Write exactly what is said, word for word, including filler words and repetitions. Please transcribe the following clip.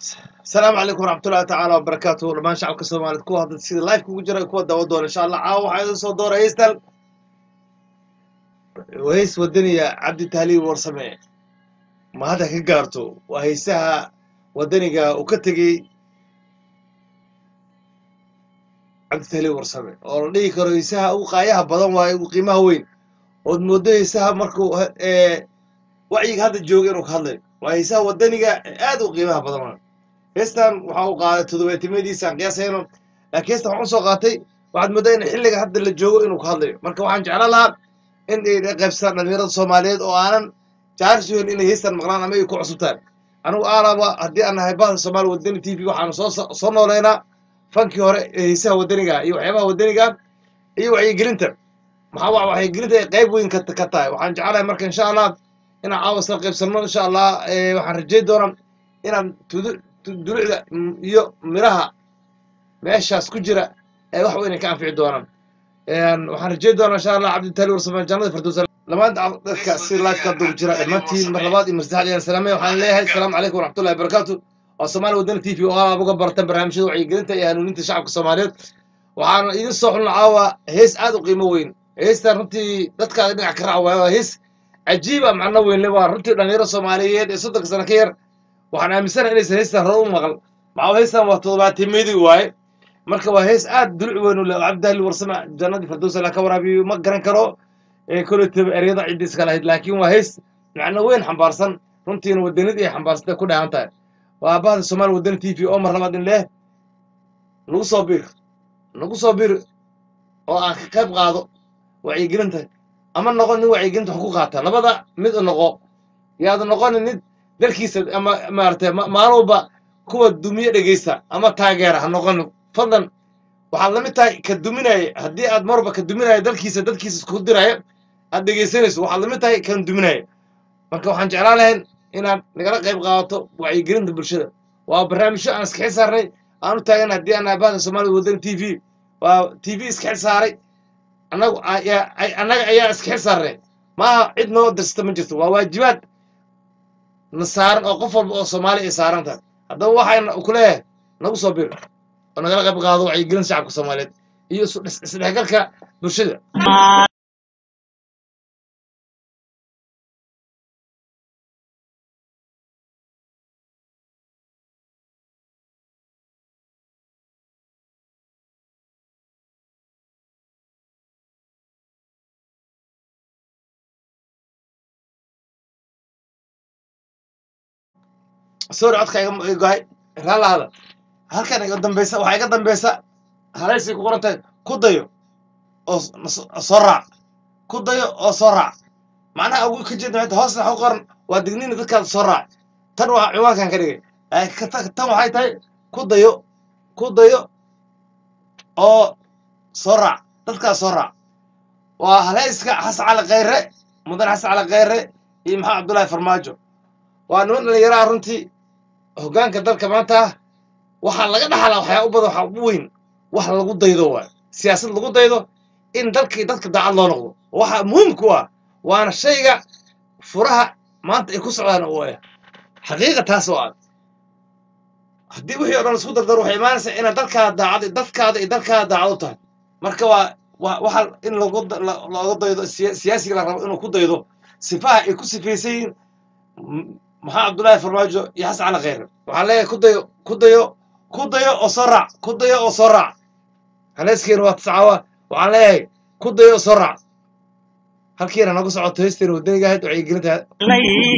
السلام عليكم ورحمة الله تعالى وبركاته. لما شعبك الصومالي كو هذا السيد لايف كو جرى كو دوا دور إن شاء الله عاو حيدا صو دور هيستل وهيس والدنيا عبد التهلي ورسمه ما هذا كجارته وهيسها والدنيا وكتجي عبد التهلي ورسمه ورلي كريسها وقايها بدن واي وقيمها وين ودمودو هيسها مركو إيه وعي هذا الجوجر وخلي وهيسها والدنيا هذا وقيمها بدن هيستان وحاو قاعدة تدويتميدي سان قياسينو لكن هيستان وحو سو قاتay waxaad moodaa in xilliga hadda la joogo inuu ka hadlayo marka waxaan jeclaan lahaa in ay qaybsadaan dhalinyarada Soomaaliyeed oo aanan jaarisooyin inay heystaan maqlaan ama ay ku cusubtaan anigu aalaba haddii aan nahay baan Soomaali wadani T V waxaan soo soo nooleynaa fankii hore ee heesaha wadaniga iyo waxyaabaha wadaniga iyo wacyigelinta maxaa wax wacyigelinta ay qayb weyn ka ka tahay waxaan jeclahay marka insha Allah inaan caawas la qaybsano insha Allah waxaan rajeyn doonaa inaan duruucda iyo miraha meeshaas ku jira ee wax weyn ka anfici doonaan een waxaan rajeyn doonaa insha Allah Cabdi Tali Warsame jannada Firdaws lama dadka si live ka dul jira dhammaantiin mar labaad iyo masaxad iyo salaamay waxaan leeyahay assalaamu calaykum waraxmatullaahi wabarakaatuh oo Soomaali wadani T V oo aan uga bartan barnaamijyada wacyigelinta iyo hanuuninta shacabka Soomaaliyeed waxaan idin soo xulnaa caawa hees aad u qiimo weyn heestan runtii dadka dhinac ka raaca waa hees cajiib ah macna weyn leh waa runtii dhalinyarada Soomaaliyeed ee soddon sano ka yar waxaan aaminsanahay inaysan heestan hore u maqal maxaa heestan waa toddobaatmeedii waaye marka waa hees aad duluc weyn u leh Cabdi Tali Warsame jannada Firdaws la ka waraabiyo ma garan karo ee kulitaba ereyada cid iska lahayd laakiin waa hees macna weyn xambaarsan runtiina wadanida ay xambaarsan ku dhahan tahay waa baahda Soomaali wadani T V oo mar labaad in leh lagu soo bir lagu soo bir oo aan ka qayb qaado wacyigelinta ama noqon nin wacyigelinta ku qaata labada mid noqo yaad noqon mid dalkiisa ama maartay maalowba kuwa dumiye dhageysta ama taageera ha noqon fadlan waxa la mid tahay ka duminay hadii aad marba ka duminay dalkiisa dadkiisa isku diray aad dhageysanayso waxa la mid tahay kan duminay marka waxaan jeclaan lahayn inaad nagala qayb qaadato wacyigelinta bulshada waa barnaamijyo aan iska xisaaray aan u taagan hadii aan aabada Soomaali wadani T V waa T V iska xisaaray anagu anaga ayaa iska xisaaray ma cid noo dirsta ma jirto waa waajibaad nasaaran oo qof walba oo Soomaali ay saaran tahay haddaba waxaan ku leeyahay nagu soo bir oo nagala qayb qaado wacyigelin shacabka Soomaaliyeed iyo isdhexgalka bulshada soo codka iga go'ay raala hada halkan iga dambaysa waxa iga dambaysa halaysi ku qorantay ku dayo oo soo raac ku dayo oo soo raac macnaha ugu ka jeedo hoos waxa qoran waa digniin dadka soo raac tan waa ciwaankan ka dhigay tan waxay tahay ku dayo ku dayo oo soo raac dadka soo raac waa halayska Xasan Cali Khayre mudan Xasan Cali Khayre iyo Maxamed Abdullaahi Farmaajo waa niman dhalinyaro runtii hoggaanka dalka maanta waxa laga dhaxlaa waxa u badan waxa u weyn wax lagu daydo waa siyaasad lagu daydo in dalkii dadka daacad loo noqdo waxa muhiim ku ah waana shayga furaha maanta ay ku socdaan oo ah xaqiiqada taas oo ah hadii wixii oo dhan isku dardar waxay imaanaysaa in dalka daacad dadkaada iyo dalka daacad u tahay marka waa waxa in lagu lagu daydo siyaasiga la rabo inuu ku daydo sifaha ay ku sifeysay maxaa Abdullaahi Farmaajo iyo Xasan Cali Khayre waxaa leeyahay ku dayo ku dayo ku dayo oo soo raac ku dayo oo soo raac halayskeen waa tascawa waxaan leeyahay ku dayo oo soo raac halkiina nagu socoto heesteen wadaniga ahayd wacyigelinta